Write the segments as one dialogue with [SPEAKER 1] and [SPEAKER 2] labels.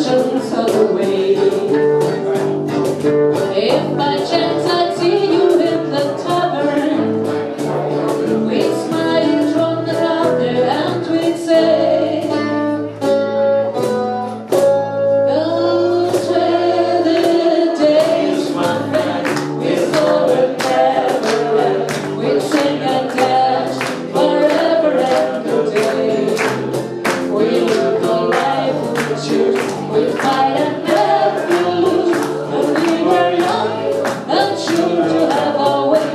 [SPEAKER 1] reflections of the way. If by chance I see you in the tavern, we'd smile from the laughter and we'd say, those were the days, my friend, we thought would never end. We'd sing and dance forever and a day. We live a life we choose, we fight and never lose. When we were young and sure to have our way.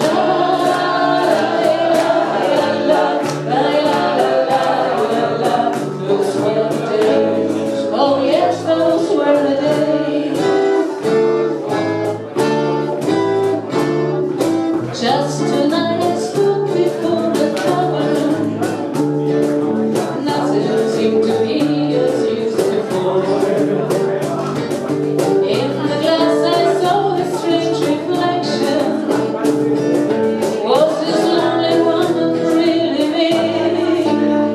[SPEAKER 1] Those were the days, oh yes, those were the days. Just tonight I stood before the tavern. Nothing seemed to be as used before. In the glass I saw a strange reflection. Was this lonely woman really me?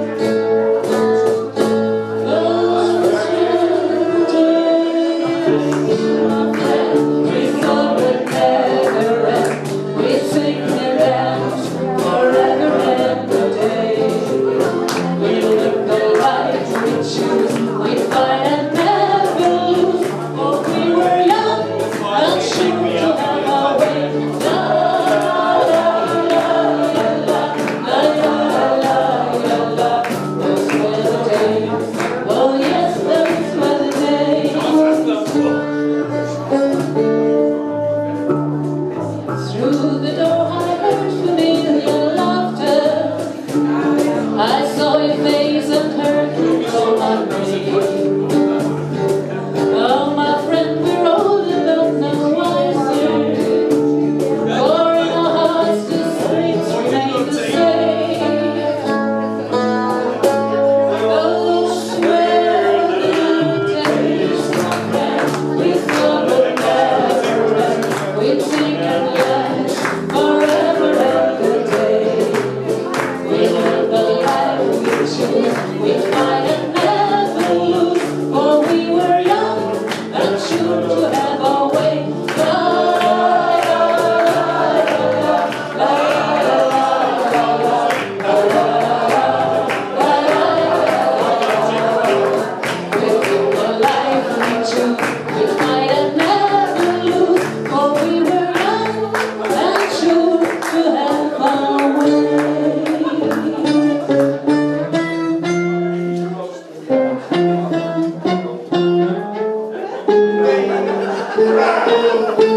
[SPEAKER 1] Those were the days, my friend, we thought would never end. We'd sing and dance forever and a day. We live the life we choose, we fight and never lose. For we were young and sure to have our way. Those were the days, oh yes, those were the days. Through the door I heard familiar laughter. I saw your face and heard you call my name. Oh, my friend, we're older but not wiser. For in our hearts the streets remain the same. Those were the days, my friend, we thought would never end. We'd sing and dance forever and a day. We live the life we choose, we fight and never lose. For we were young and sure to have our way. We live the life we choose, we fight and never lose. For we were young and sure to have our way.